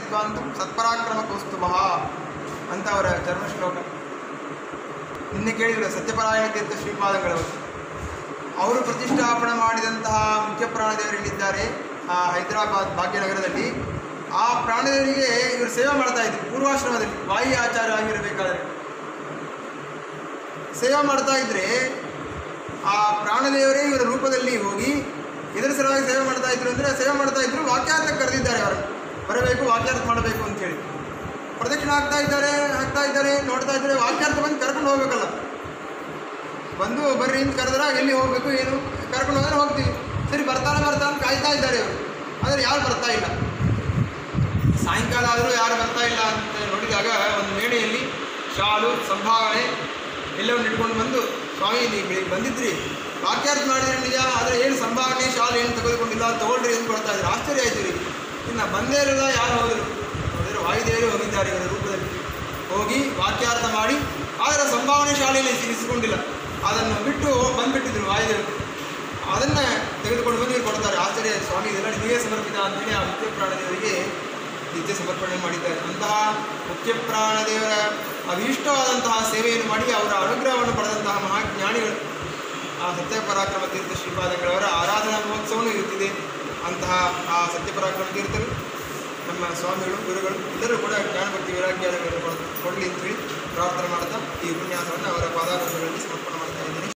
ವಿದ್ವಾಂತಂ ಸತ್ಪರಾಕ್ರಮ ಕೌಸ್ತುಭಃ ಅಂತ ಅವರ ಚರ್ಮ ಶ್ಲೋಕ. ನಿನ್ನೆ ಕೇಳಿದ್ರು ಸತ್ಯಪರಾಯಣ ತೀರ್ಥ ಶ್ರೀಪಾದಂಗಳವರು. ಅವರು ಪ್ರತಿಷ್ಠಾಪನೆ ಮಾಡಿದಂತಹ ಮುಖ್ಯ ಪ್ರಾಣದೇವರಿಲ್ಲಿದ್ದಾರೆ ಹೈದರಾಬಾದ್ ಭಾಗ್ಯನಗರದಲ್ಲಿ. ಆ ಪ್ರಾಣದೇವರಿಗೆ ಇವರು ಸೇವೆ ಮಾಡ್ತಾ ಇದ್ರು ಪೂರ್ವಾಶ್ರಮದಲ್ಲಿ. ವಾಯಿ ಆಚಾರ ಆಗಿರಬೇಕಾದ್ರೆ ಸೇವೆ ಮಾಡ್ತಾ ಇದ್ರೆ ಆ ಪ್ರಾಣದೇವರೇ ಇವರ ರೂಪದಲ್ಲಿ ಹೋಗಿ ಇದರ ಸಲುವಾಗಿ ಸೇವೆ ಮಾಡ್ತಾ ಇದ್ರು. ಅಂದರೆ ಸೇವೆ ಮಾಡ್ತಾ ಇದ್ರು, ವಾಕ್ಯಾರ್ಥ ಕರೆದಿದ್ದಾರೆ ಅವರು ಬರಬೇಕು, ವಾಕ್ಯಾರ್ಥ ಮಾಡಬೇಕು ಅಂತೇಳಿ. ಪ್ರದಕ್ಷಿಣೆ ಆಗ್ತಾ ಇದ್ದಾರೆ, ನೋಡ್ತಾ ಇದ್ದಾರೆ, ವಾಕ್ಯಾರ್ಥ ಬಂದು ಕರ್ಕೊಂಡು ಹೋಗ್ಬೇಕಲ್ಲ. ಬಂದು ಬರ್ರಿ ಅಂತ ಕರೆದ್ರೆ ಎಲ್ಲಿ ಹೋಗಬೇಕು ಏನು ಕರ್ಕೊಂಡು ಹೋದ್ರೆ ಹೋಗ್ತೀವಿ. ಸರಿ ಬರ್ತಾನೆ ಅಂತ ಕಾಯ್ತಾ ಇದ್ದಾರೆ ಇವರು. ಆದರೆ ಯಾರು ಬರ್ತಾ ಇಲ್ಲ. ಸಾಯಂಕಾಲ ಆದರೂ ಯಾರು ಬರ್ತಾ ಇಲ್ಲ ಅಂತ ನೋಡಿದಾಗ ಒಂದು ಮೇಣೆಯಲ್ಲಿ ಶಾಲು ಸಂಭಾವನೆ ಎಲ್ಲವನ್ನು ಇಟ್ಕೊಂಡು ಬಂದು, ಸ್ವಾಮಿ ನೀವು ಬಂದಿದ್ರಿ, ವಾಕ್ಯಾರ್ಥ ಮಾಡಿದ್ರೆ ನಿಜ, ಆದರೆ ಏನು ಸಂಭಾವನೆ ಶಾಲು ಏನು ತೆಗೆದುಕೊಂಡಿಲ್ಲ, ತೊಗೊಳ್ರಿ ಎಂದು ಕೊಡ್ತಾ ಇದ್ರು. ಆಶ್ಚರ್ಯ ಆಯ್ತು ರೀ. ಇನ್ನು ಬಂದೇ ಇರೋದ ಯಾರು ಹೋದರು ನೋಡಿದ್ರೆ ವಾಯುದೇವರು ಹೋಗಿದ್ದಾರೆ ಇವರ ರೂಪದಲ್ಲಿ. ಹೋಗಿ ವಾಕ್ಯಾರ್ಥ ಮಾಡಿ, ಆದರೆ ಸಂಭಾವನೆ ಶಾಲೆಯಲ್ಲಿ ಇರಿಸಿಕೊಂಡಿಲ್ಲ, ಅದನ್ನು ಬಿಟ್ಟು ಬಂದುಬಿಟ್ಟಿದ್ರು ವಾಯುದೇವರು. ಅದನ್ನು ತೆಗೆದುಕೊಂಡು ಬಂದು ಕೊಡ್ತಾರೆ. ಆಶ್ಚರ್ಯ, ಸ್ವಾಮಿ ಇದೆಲ್ಲ ನಿಮಗೆ ಸಮರ್ಪಿತ ಅಂತೇಳಿ ಆ ಮುಖ್ಯ ಪ್ರಾಣದೇವರಿಗೆ ನಿತ್ಯ ಸಮರ್ಪಣೆ ಮಾಡಿದ್ದಾರೆ. ಅಂತಹ ಮುಖ್ಯ ಪ್ರಾಣದೇವರ ಅಭೀಷ್ಟವಾದಂತಹ ಸೇವೆಯನ್ನು ಮಾಡಿ ಅವರ ಅನುಗ್ರಹವನ್ನು ಪಡೆದಂತಹ ಮಹಾಜ್ಞಾನಿಗಳು ಆ ಸತ್ಯಪರಾಕ್ರಮ ತೀರ್ಥ ಶ್ರೀಪಾದಂಗಳವರ ಆರಾಧನಾ ಮಹೋತ್ಸವವೂ ಇರುತ್ತಿದೆ. ಅಂತಹ ಆ ಸತ್ಯಪರಾಕ್ರಮ ತೀರ್ಥರು ನಮ್ಮ ಸ್ವಾಮಿಗಳು ಗುರುಗಳು ಎಲ್ಲರೂ ಕೂಡ ಜ್ಞಾನಭಕ್ತಿ ವೈರಾಗ್ಯಗಳನ್ನು ಕೊಡಲಿ ಅಂತೇಳಿ ಪ್ರಾರ್ಥನೆ ಮಾಡ್ತಾ ಈ ಉಪನ್ಯಾಸವನ್ನು ಅವರ ಪಾದಾರಗಳಲ್ಲಿ ಸಮರ್ಪಣೆ ಮಾಡ್ತಾ ಇದ್ದೀನಿ.